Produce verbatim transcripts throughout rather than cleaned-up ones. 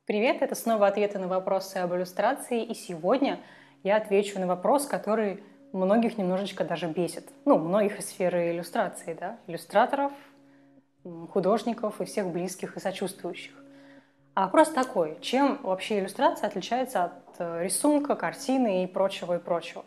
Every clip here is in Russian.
Привет, это снова ответы на вопросы об иллюстрации, и сегодня я отвечу на вопрос, который многих немножечко даже бесит. Ну, многих из сферы иллюстрации, да, иллюстраторов, м, художников и всех близких и сочувствующих. А вопрос такой: чем вообще иллюстрация отличается от э, рисунка, картины и прочего, и прочего?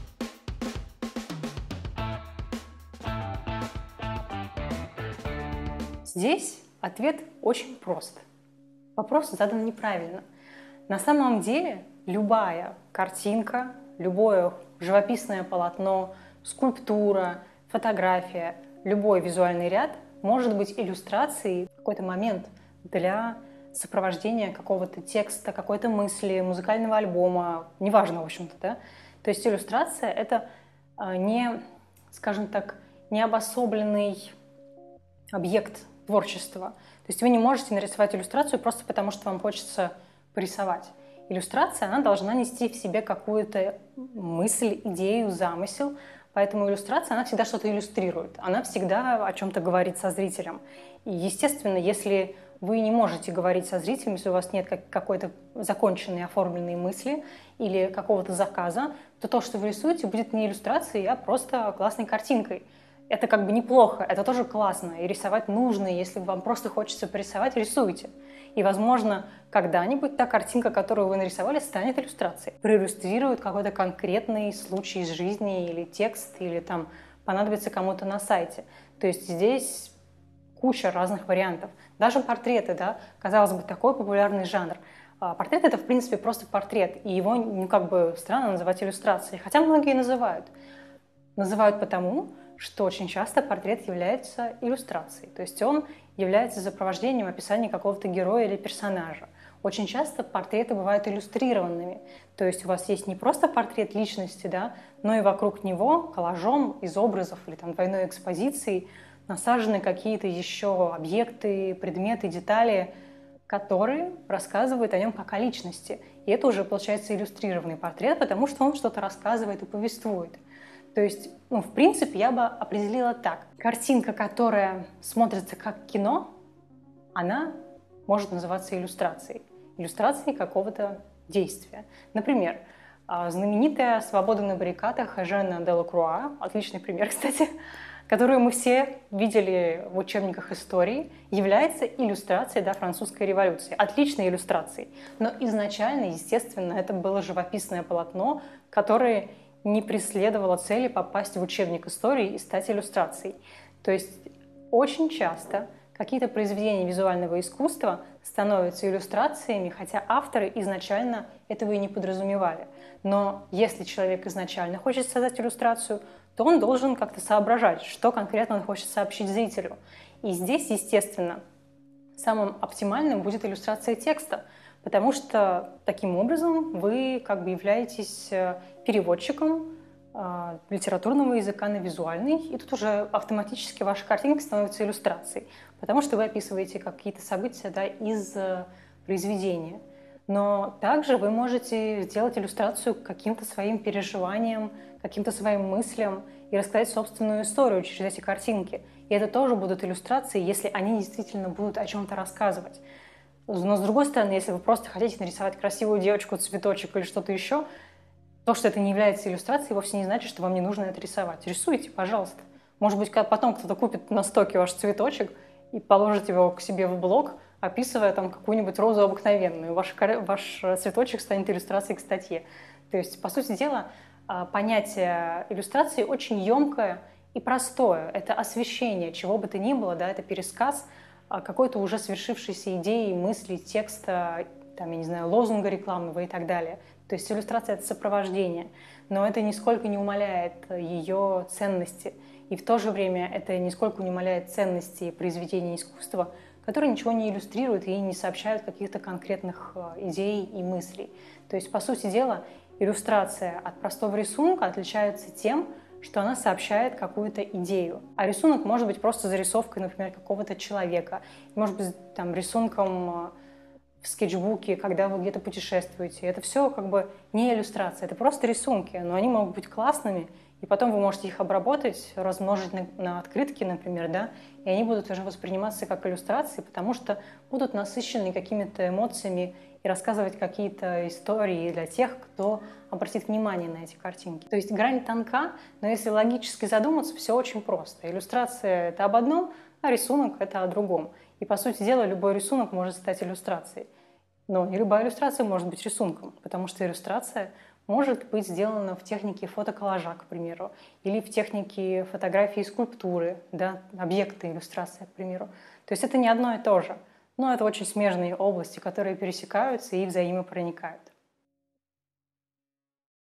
Здесь ответ очень прост. Вопрос задан неправильно. На самом деле любая картинка, любое живописное полотно, скульптура, фотография, любой визуальный ряд может быть иллюстрацией в какой-то момент для сопровождения какого-то текста, какой-то мысли, музыкального альбома, неважно, в общем-то, да. То есть иллюстрация — это а, не, скажем так, не обособленный объект творчества. То есть вы не можете нарисовать иллюстрацию просто потому, что вам хочется порисовать. Иллюстрация, она должна нести в себе какую-то мысль, идею, замысел. Поэтому иллюстрация, она всегда что-то иллюстрирует. Она всегда о чем-то говорит со зрителем. И, естественно, если вы не можете говорить со зрителем, если у вас нет как- какой-то законченной, оформленной мысли или какого-то заказа, то то, что вы рисуете, будет не иллюстрацией, а просто классной картинкой. Это как бы неплохо, это тоже классно, и рисовать нужно, если вам просто хочется порисовать, рисуйте. И, возможно, когда-нибудь та картинка, которую вы нарисовали, станет иллюстрацией. Проиллюстрирует какой-то конкретный случай из жизни или текст, или там понадобится кому-то на сайте. То есть здесь куча разных вариантов. Даже портреты, да, казалось бы, такой популярный жанр. А портрет — это, в принципе, просто портрет, и его, ну, как бы странно называть иллюстрацией, хотя многие называют. Называют потому, что очень часто портрет является иллюстрацией. То есть он является сопровождением описания какого-то героя или персонажа. Очень часто портреты бывают иллюстрированными. То есть у вас есть не просто портрет личности, да, но и вокруг него коллажом из образов или там двойной экспозицией насажены какие-то еще объекты, предметы, детали, которые рассказывают о нем как о личности. И это уже получается иллюстрированный портрет, потому что он что-то рассказывает и повествует. То есть, ну, в принципе, я бы определила так. Картинка, которая смотрится как кино, она может называться иллюстрацией. Иллюстрацией какого-то действия. Например, а, знаменитая «Свобода на баррикадах» Эжена Делакруа, отличный пример, кстати, которую мы все видели в учебниках истории, является иллюстрацией, да, французской революции. Отличной иллюстрацией. Но изначально, естественно, это было живописное полотно, которое не преследовала цели попасть в учебник истории и стать иллюстрацией. То есть очень часто какие-то произведения визуального искусства становятся иллюстрациями, хотя авторы изначально этого и не подразумевали. Но если человек изначально хочет создать иллюстрацию, то он должен как-то соображать, что конкретно он хочет сообщить зрителю. И здесь, естественно, самым оптимальным будет иллюстрация текста, потому что таким образом вы как бы являетесь переводчиком э, литературного языка на визуальный, и тут уже автоматически ваша картинка становится иллюстрацией, потому что вы описываете какие-то события, да, из э, произведения. Но также вы можете сделать иллюстрацию к каким-то своим переживаниям, каким-то своим мыслям и рассказать собственную историю через эти картинки. И это тоже будут иллюстрации, если они действительно будут о чем-то рассказывать. Но с другой стороны, если вы просто хотите нарисовать красивую девочку, цветочек или что-то еще, то, что это не является иллюстрацией, вовсе не значит, что вам не нужно это рисовать. Рисуйте, пожалуйста. Может быть, потом кто-то купит на стоке ваш цветочек и положит его к себе в блог, описывая там какую-нибудь розу обыкновенную. Ваш, ваш цветочек станет иллюстрацией к статье. То есть, по сути дела, понятие иллюстрации очень емкое и простое. Это освещение чего бы то ни было, да, это пересказ какой-то уже свершившейся идеи, мысли, текста, там, я не знаю, лозунга рекламного и так далее. То есть иллюстрация — это сопровождение, но это нисколько не умаляет ее ценности. И в то же время это нисколько не умаляет ценности произведения искусства, которые ничего не иллюстрируют и не сообщают каких-то конкретных идей и мыслей. То есть, по сути дела, иллюстрация от простого рисунка отличается тем, что она сообщает какую-то идею. А рисунок может быть просто зарисовкой, например, какого-то человека. Может быть, там, рисунком в в скетчбуке, когда вы где-то путешествуете. Это все как бы не иллюстрация, это просто рисунки, но они могут быть классными, и потом вы можете их обработать, размножить на, на открытки, например, да, и они будут уже восприниматься как иллюстрации, потому что будут насыщены какими-то эмоциями и рассказывать какие-то истории для тех, кто обратит внимание на эти картинки. То есть грань тонка, но если логически задуматься, все очень просто. Иллюстрация — это об одном, а рисунок — это о другом. И, по сути дела, любой рисунок может стать иллюстрацией. Но не любая иллюстрация может быть рисунком, потому что иллюстрация может быть сделана в технике фотоколлажа, к примеру, или в технике фотографии и скульптуры, да, объекты иллюстрации, к примеру. То есть это не одно и то же, но это очень смежные области, которые пересекаются и взаимопроникают.